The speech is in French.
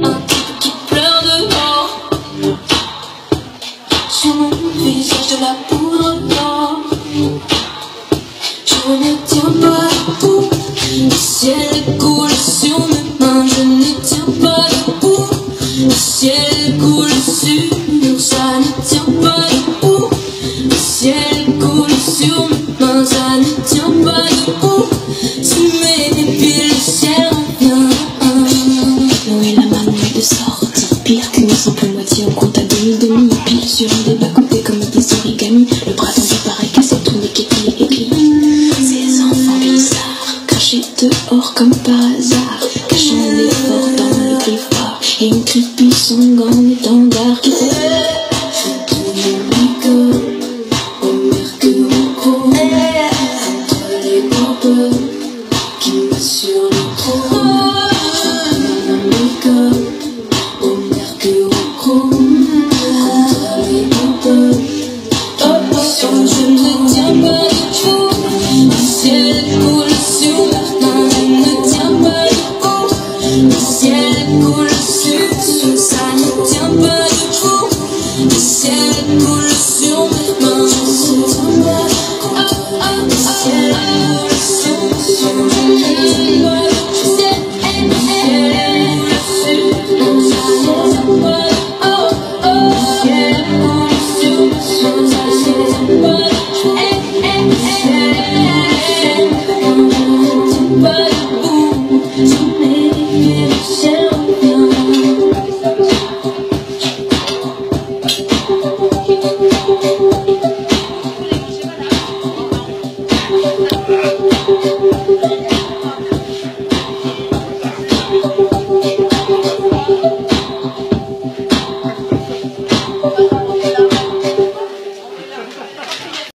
un type qui pleure dehors. Sur mon visage de la poudre d'or. Je ne tiens pas debout, le ciel coule sur mes mains. Je ne tiens pas debout, le ciel coule sur, ça ne tient pas debout. Le ciel coule sur mes mains, ça ne tient pas debout. Tu mets des pieds, le ciel revient. L'eau et la manière de sortir, pire qu'une simple moitié, on compte à demi, pile sur un des bas-côtés comme des origamis. Le bras tendu pareil que c'est tout écrit. Ces enfants bizarres, crachés dehors comme par hasard, cachant l'effort dans le griffoir, et une creepy song en étendard qui fait